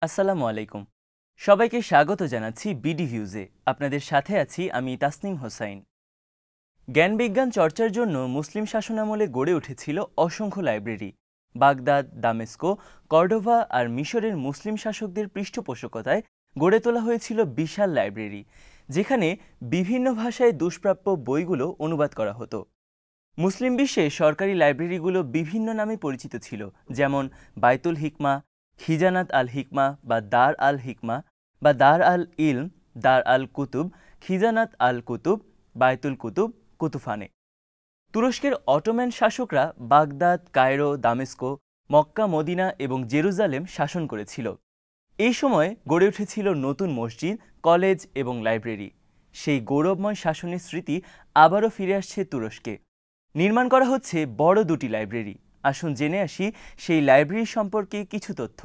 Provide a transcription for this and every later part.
আসসালামু আলাইকুম। সবাইকে স্বাগত জানাচ্ছি বিডি ভিউজে। আপনাদের সাথে আছি আমি তাসনিম হোসাইন। জ্ঞানবিজ্ঞান চর্চার জন্য মুসলিম শাসনামলে গড়ে উঠেছিল অসংখ্য লাইব্রেরি। বাগদাদ, দামেস্কো, কর্ডোভা আর মিশরের মুসলিম শাসকদের পৃষ্ঠপোষকতায় গড়ে তোলা হয়েছিল বিশাল লাইব্রেরি, যেখানে বিভিন্ন ভাষায় দুষ্প্রাপ্য বইগুলো অনুবাদ করা হতো। মুসলিম বিশ্বে সরকারি লাইব্রেরিগুলো বিভিন্ন নামে পরিচিত ছিল, যেমন বাইতুল হিকমা, খিজানাত আল হিকমা বা দার আল হিকমা বা দার আল ইলম, দার আল কুতুব, খিজানাত আল কুতুব, বাইতুল কুতুব, কুতুফানে। তুরস্কের অটোম্যান শাসকরা Baghdad, Cairo, Damascus, Mecca, Medina এবং জেরুজালেম শাসন করেছিল। এই সময় গড়ে উঠেছিল নতুন মসজিদ, কলেজ এবং লাইব্রেরি। সেই গৌরবময় শাসনের স্মৃতি আবারও ফিরে আসছে তুরস্কে। নির্মাণ করা হচ্ছে বড় দুটি লাইব্রেরি। আসুন জেনে আসি সেই লাইব্রেরি সম্পর্কে কিছু তথ্য।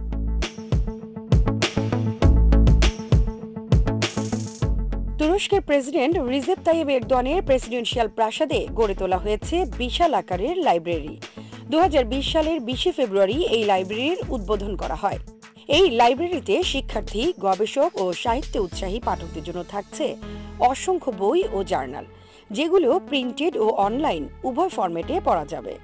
তুরস্কের প্রেসিডেন্ট রিসেপ তাইয়েব এরদোয়ানের প্রেসিডেন্সিয়াল প্রাসাদে গড়ে তোলা হয়েছে বিশাল আকারের লাইব্রেরি। 2020 সালের 20 ফেব্রুয়ারি এই লাইব্রেরির উদ্বোধন করা হয়। এই লাইব্রেরিতে শিক্ষার্থী, গবেষক ও সাহিত্যে উৎসাহী পাঠকদের জন্য থাকছে অসংখ্য বই ও জার্নাল, যেগুলো প্রিন্টেড ও অনলাইন উভয় ফরম্যাটে পড়া যাবে।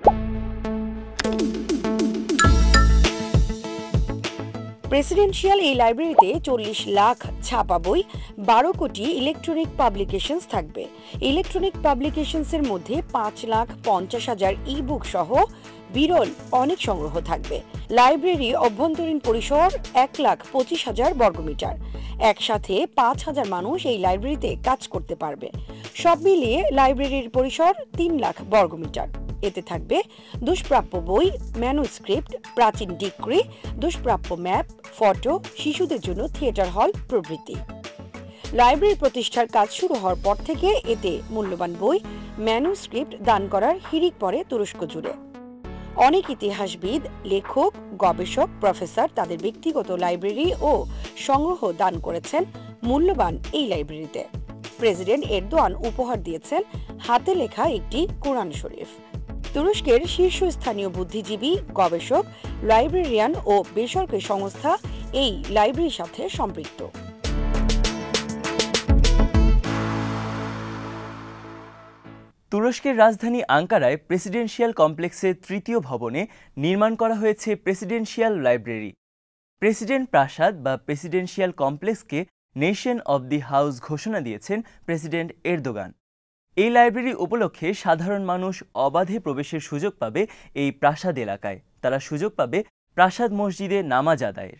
প্রেসিডেন্সিয়াল এই লাইব্রেরিতে 40 লাখ ছাপা বই, 12 কোটি ইলেকট্রনিক পাবলিকেশনস থাকবে। ইলেকট্রনিক পাবলিকেশনসের মধ্যে 5,50,000 ই-বুক সহ বিরল অনেক সংগ্রহ থাকবে। লাইব্রেরি অভ্যন্তরীণ পরিসর 1,25,000 বর্গমিটার। একসাথে 5,000 মানুষ এই লাইব্রেরিতে কাজ করতে পারবে। সব মিলিয়ে লাইব্রেরির পরিসর 3 লাখ বর্গমিটার। এতে থাকবে দুষ্প্রাপ্য বই, ম্যানুস্ক্রিপ্ট, প্রাচীন ডিক্রি, দুষ্প্রাপ্য ম্যাপ, ফটো, শিশুদের জন্য থিয়েটার হল প্রভৃতি। লাইব্রেরি প্রতিষ্ঠার কাজ শুরু হওয়ার পর থেকে এতে মূল্যবান বই, ম্যানুস্ক্রিপ্ট দান করার হিড়িক পড়ে তুরস্ক জুড়ে। অনেক ইতিহাসবিদ, লেখক, গবেষক, প্রফেসর তাদের ব্যক্তিগত লাইব্রেরি ও সংগ্রহ দান করেছেন মূল্যবান এই লাইব্রেরিতে। প্রেসিডেন্ট এরদোয়ান উপহার দিয়েছেন হাতে লেখা একটি কোরআন শরীফ। তুরস্কের শীর্ষস্থানীয় বুদ্ধিজীবী, গবেষক, লাইব্রেরিয়ান ও বেসরকারি সংস্থা এই লাইব্রেরির সাথে সম্পৃক্ত। তুরস্কের রাজধানী আঙ্কারায় প্রেসিডেন্সিয়াল কমপ্লেক্সের তৃতীয় ভবনে নির্মাণ করা হয়েছে প্রেসিডেন্সিয়াল লাইব্রেরি। প্রেসিডেন্ট প্রাসাদ বা প্রেসিডেন্সিয়াল কমপ্লেক্সকে নেশন অব দি হাউস ঘোষণা দিয়েছেন প্রেসিডেন্ট এরদোগান। এই লাইব্রেরি উপলক্ষে সাধারণ মানুষ অবাধে প্রবেশের সুযোগ পাবে এই প্রাসাদ এলাকায়। তারা সুযোগ পাবে প্রাসাদ মসজিদে নামাজ আদায়ের।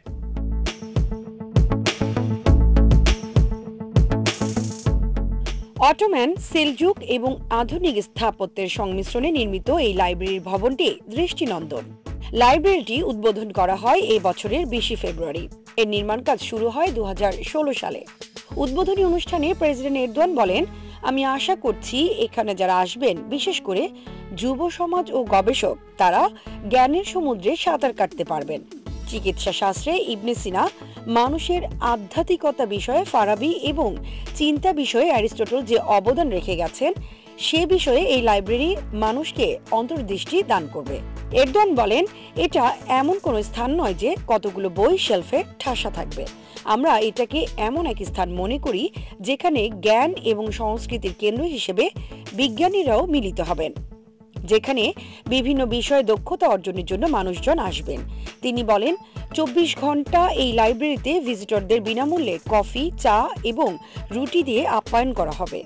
অটোম্যান, সেলজুক এবং আধুনিক স্থাপত্যের সংমিশ্রণে নির্মিত এই লাইব্রেরির ভবনটি দৃষ্টিনন্দন। লাইব্রেরিটি উদ্বোধন করা হয় এই বছরের 20 ফেব্রুয়ারি। এর নির্মাণ কাজ শুরু হয় 2016 সালে। উদ্বোধনী অনুষ্ঠানে প্রেসিডেন্ট এরদোয়ান বলেন, আমি আশা করছি এখানে যারা আসবেন, বিশেষ করে যুব সমাজ ও গবেষক, তারা জ্ঞানের সমুদ্রে সাঁতার কাটতে পারবেন। চিকিৎসা শাস্ত্রে ইবনে সিনা, মানুষের আধ্যাত্মিকতা বিষয়ে ফারাবি এবং চিন্তা বিষয়ে অ্যারিস্টটল যে অবদান রেখে গেছেন, সে বিষয়ে এই লাইব্রেরি মানুষকে অন্তর্দৃষ্টি দান করবে। এরদোয়ান বলেন, এটা এমন কোনো স্থান নয় যে কতগুলো বই শেলফে ঠাসা থাকবে। আমরা এটাকে এমন এক স্থান মনে করি যেখানে জ্ঞান এবং সংস্কৃতির কেন্দ্র হিসেবে বিজ্ঞানীরাও মিলিত হবেন, যেখানে বিভিন্ন বিষয়ে দক্ষতা অর্জনের জন্য মানুষজন আসবেন। তিনি বলেন, 24 ঘন্টা এই লাইব্রেরিতে ভিজিটরদের বিনামূল্যে কফি, চা এবং রুটি দিয়ে আপ্যায়ন করা হবে।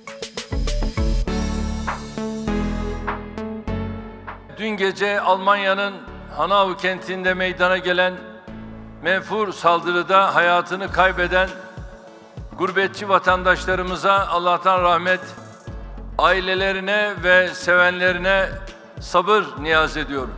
Dün gece Almanya'nın Hanau kentinde meydana gelen menfur saldırıda hayatını kaybeden gurbetçi vatandaşlarımıza Allah'tan rahmet, ailelerine ve sevenlerine sabır niyaz ediyorum.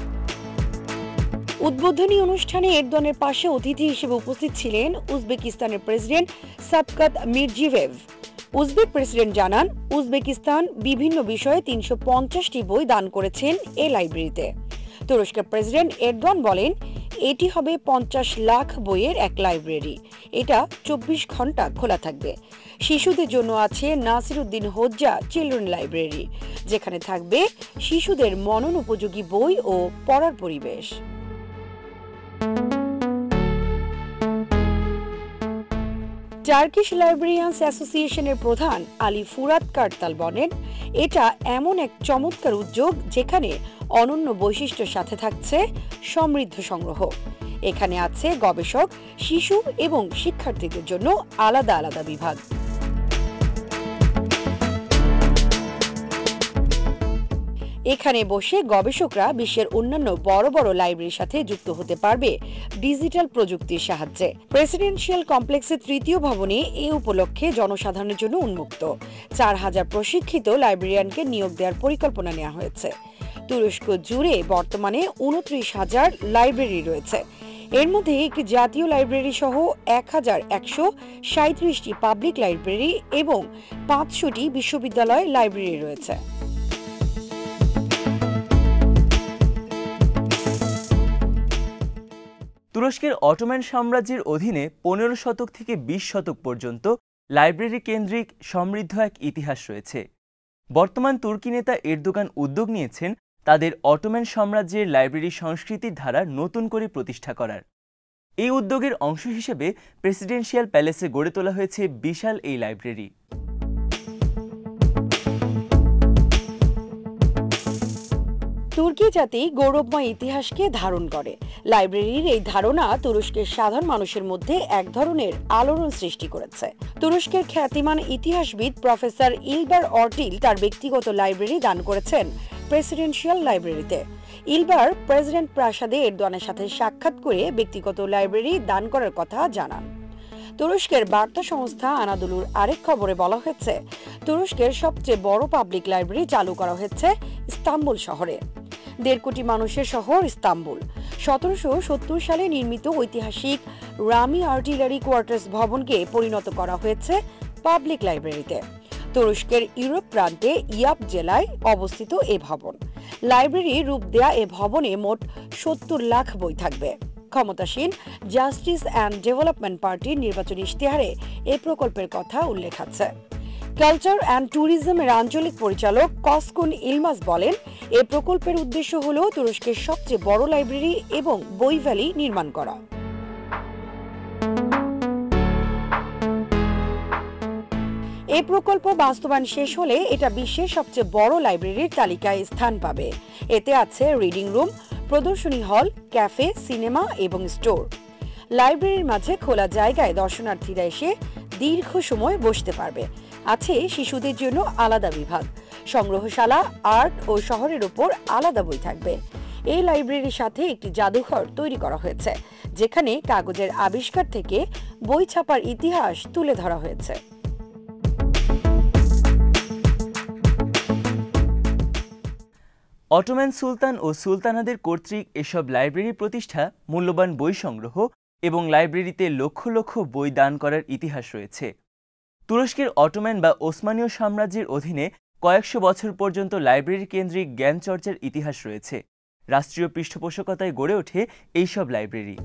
উদ্বোধনী অনুষ্ঠানে এরদোয়ানের পাশে অতিথি হিসেবে উপস্থিত ছিলেন উজবেকিস্তানের president Shavkat Mirziyoyev. Uzbek president জানান, উজবেকিস্তান বিভিন্ন বিষয়ে 350টি বই দান করেছেন এই লাইব্রেরিতে। তুরস্কের প্রেসিডেন্ট এরদোয়ান বলেন, এটি হবে 50 লাখ বইয়ের এক লাইব্রেরি। এটা 24 ঘন্টা খোলা থাকবে। শিশুদের জন্য আছে নাসিরউদ্দিন হোজ্জা চিলড্রেন লাইব্রেরি, যেখানে থাকবে শিশুদের মনন উপযোগী বই ও পড়ার পরিবেশ। টার্কিশ লাইব্রেরিয়ানস অ্যাসোসিয়েশনের প্রধান আলী ফুরাত কার্তাল বলেন, এটা এমন এক চমৎকার উদ্যোগ যেখানে অনন্য বৈশিষ্ট্যের সাথে থাকছে সমৃদ্ধ সংগ্রহ। এখানে আছে গবেষক, শিশু এবং শিক্ষার্থীদের জন্য আলাদা আলাদা বিভাগ। এখানে বসে গবেষকরা বিশ্বের অন্যান্য বড় বড় লাইব্রেরির সাথে যুক্ত হতে পারবে ডিজিটাল প্রযুক্তির সাহায্যে। প্রেসিডেন্সিয়াল কমপ্লেক্সের তৃতীয় ভবনে এ উপলক্ষে জনসাধারণের জন্য উন্মুক্ত 4000 প্রশিক্ষিত লাইব্রেরিয়ানকে নিয়োগ দেওয়ার পরিকল্পনা নেওয়া হয়েছে। তুরস্ক জুড়ে বর্তমানে 29,000 লাইব্রেরি রয়েছে। এর মধ্যে একটি জাতীয় লাইব্রেরি সহ 1137টি পাবলিক লাইব্রেরি এবং 500টি বিশ্ববিদ্যালয় লাইব্রেরি রয়েছে। তুরস্কের অটোমান সাম্রাজ্যের অধীনে 15 শতক থেকে 20 শতক পর্যন্ত লাইব্রেরি কেন্দ্রিক সমৃদ্ধ এক ইতিহাস রয়েছে। বর্তমান তুর্কি নেতা এরদোগান উদ্যোগ নিয়েছেন তাদের অটোমান সাম্রাজ্যের লাইব্রেরি সংস্কৃতির ধারা নতুন করে প্রতিষ্ঠা করার। এই উদ্যোগের অংশ হিসেবে প্রেসিডেন্সিয়াল প্যালেসে গড়ে তোলা হয়েছে বিশাল এই লাইব্রেরি। তুর্কি জাতি গৌরবময় ইতিহাসকে ধারণ করে। লাইব্রেরির এই ধারণা তুরস্কের সাধারণ মানুষের মধ্যে এক ধরনের আলোড়ন সৃষ্টি করেছে। তুরস্কের খ্যাতিমান ইতিহাসবিদ প্রফেসর ইলবার অর্টিল তার ব্যক্তিগত লাইব্রেরি দান করেছেন প্রেসিডেন্সিয়াল লাইব্রেরিতে। ইলবার প্রেসিডেন্ট প্রাসাদে এরদোয়ানের সাথে সাক্ষাৎ করে ব্যক্তিগত লাইব্রেরি দান করার কথা জানান। তুরস্কের বার্তা সংস্থা আনাদুলুর আরেক খবরে বলা হয়েছে, তুরস্কের সবচেয়ে বড় পাবলিক লাইব্রেরি চালু করা হয়েছে ইস্তাম্বুল শহরে। 1.5 কোটি মানুষের শহর ইস্তাম্বুল। 1770 সালে নির্মিত ঐতিহাসিক রামি আর্টিলারি কোয়ার্টার্স ভবনকে পরিণত করা হয়েছে পাবলিক লাইব্রেরিতে। তুরস্কের ইউরোপ প্রান্তে ইয়াব জেলায় অবস্থিত এ ভবন। লাইব্রেরি রূপ দেয়া এ ভবনে মোট 70 লাখ বই থাকবে। ক্ষমতাসীন জাস্টিস অ্যান্ড ডেভেলপমেন্ট পার্টির নির্বাচনী ইশতেহারে এ প্রকল্পের কথা উল্লেখ আছে। কালচার অ্যান্ড ট্যুরিজমের আঞ্চলিক পরিচালক কসকুন ইলমাস বলেন, এ প্রকল্পের উদ্দেশ্য হল তুরস্কের সবচেয়ে বড় লাইব্রেরি এবং বই ভ্যালি নির্মাণ করা। এই প্রকল্প বাস্তবায়ন শেষ হলে এটা বিশ্বের সবচেয়ে বড় লাইব্রেরির তালিকায় স্থান পাবে। এতে আছে রিডিং রুম, প্রদর্শনী হল, ক্যাফে, সিনেমা এবং স্টোর। লাইব্রেরির মাঝে খোলা জায়গায় দর্শনার্থীরা এসে দীর্ঘ সময় বসতে পারবে। আছে শিশুদের জন্য আলাদা বিভাগ, সংগ্রহশালা, আর্ট ও শহরের উপর আলাদা বই থাকবে। এই লাইব্রেরির সাথে একটি জাদুঘর তৈরি করা হয়েছে, যেখানে কাগজের আবিষ্কার থেকে বই ছাপার ইতিহাস তুলে ধরা হয়েছে। অটোমান সুলতান ও সুলতানাদের কর্তৃক এসব লাইব্রেরি প্রতিষ্ঠা, মূল্যবান বই সংগ্রহ এবং লাইব্রেরিতে লক্ষ লক্ষ বই দান করার ইতিহাস রয়েছে। তুরস্কের অটোমান বা ওসমানীয় সাম্রাজ্যের অধীনে কয়েকশো বছর পর্যন্ত লাইব্রেরি কেন্দ্রিক জ্ঞান চর্চার ইতিহাস রয়েছে। রাষ্ট্রীয় পৃষ্ঠপোষকতায় গড়ে ওঠে এইসব লাইব্রেরি।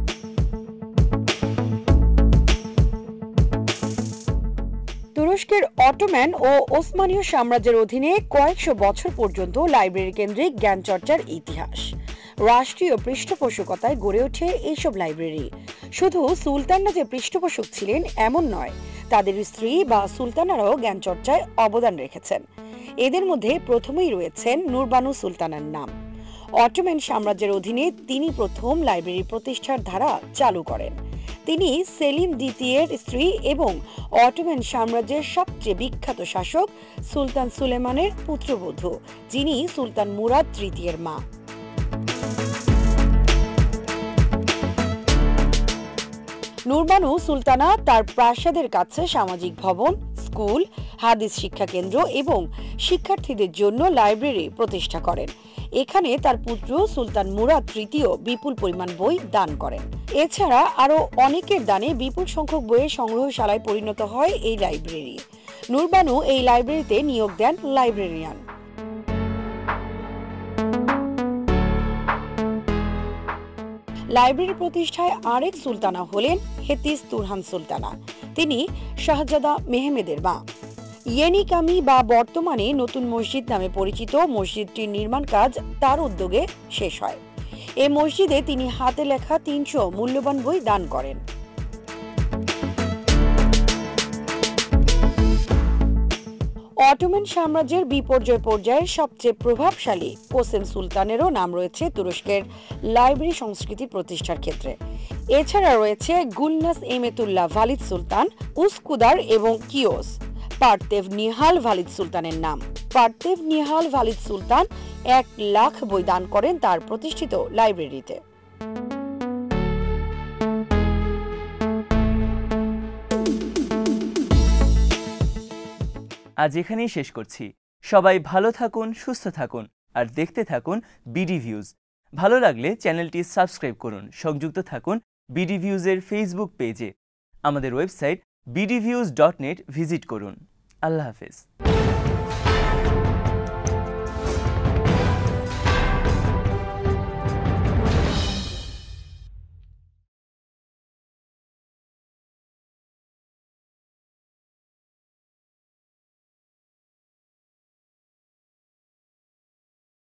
তুরস্কের অটোমান ও ওসমানীয় সাম্রাজ্যের অধীনে কয়েকশো বছর পর্যন্ত লাইব্রেরি কেন্দ্রিক জ্ঞান চর্চার ইতিহাস। রাষ্ট্রীয় পৃষ্ঠপোষকতায় গড়ে ওঠে এইসব লাইব্রেরি। শুধু সুলতানরা যে পৃষ্ঠপোষক ছিলেন এমন নয়, তাদের স্ত্রী বা সুলতানারাও জ্ঞান চর্চায় অবদান রেখেছেন। এদের মধ্যে প্রথমেই রয়েছেন নূরবানু সুলতানার নাম। অটোমান সাম্রাজ্যের অধীনে তিনি প্রথম লাইব্রেরি প্রতিষ্ঠার ধারা চালু করেন। তিনি সেলিম দ্বিতীয়ের স্ত্রী এবং অটোমান সাম্রাজ্যের সবচেয়ে বিখ্যাত শাসক সুলতান সুলেমানের পুত্রবধূ, যিনি সুলতান মুরাদ তৃতীয়ের মা। নূরবানু সুলতানা তার প্রাসাদের কাছে সামাজিক ভবন, স্কুল, হাদিস শিক্ষা কেন্দ্র এবং শিক্ষার্থীদের জন্য লাইব্রেরি প্রতিষ্ঠা করেন। এখানে তার পুত্র সুলতান মুরাদ তৃতীয় বিপুল পরিমাণ বই দান করেন। এছাড়া আরও অনেকের দানে বিপুল সংখ্যক বইয়ের সংগ্রহশালায় পরিণত হয় এই লাইব্রেরি। নূরবানু এই লাইব্রেরিতে নিয়োগ দেন লাইব্রেরিয়ান। লাইব্রেরি প্রতিষ্ঠায় আরেক সুলতানা হলেন হেতিস তুরহান সুলতানা। তিনি শাহজাদা মেহমেদের মা। ইয়েনিকামি বা বর্তমানে নতুন মসজিদ নামে পরিচিত মসজিদটির নির্মাণ কাজ তার উদ্যোগে শেষ হয়। এই মসজিদে তিনি হাতে লেখা 300 মূল্যবান বই দান করেন। অটোমান সাম্রাজ্যের বিপর্যয় পর্যায়ের সবচেয়ে প্রভাবশালী কোসেম সুলতানেরও নাম রয়েছে তুরস্কের লাইব্রেরি সংস্কৃতি প্রতিষ্ঠার ক্ষেত্রে। এছাড়া রয়েছে গুলনাস এমেতুল্লাহ ভালিদ সুলতান, উস্কুদার এবং কিওস। পার্তেভ নিহাল ভালিদ সুলতানের নাম। পার্তেভ নিহাল ভালিদ সুলতান 1 লাখ বই দান করেন তার প্রতিষ্ঠিত লাইব্রেরিতে। আজ এখানেই শেষ করছি। সবাই ভালো থাকুন, সুস্থ থাকুন আর দেখতে থাকুন বিডি ভিউজ। ভালো লাগলে চ্যানেলটি সাবস্ক্রাইব করুন। সংযুক্ত থাকুন বিডি ভিউজের ফেসবুক পেজে। আমাদের ওয়েবসাইট bdviews.net ভিজিট করুন। আল্লাহ হাফেজ।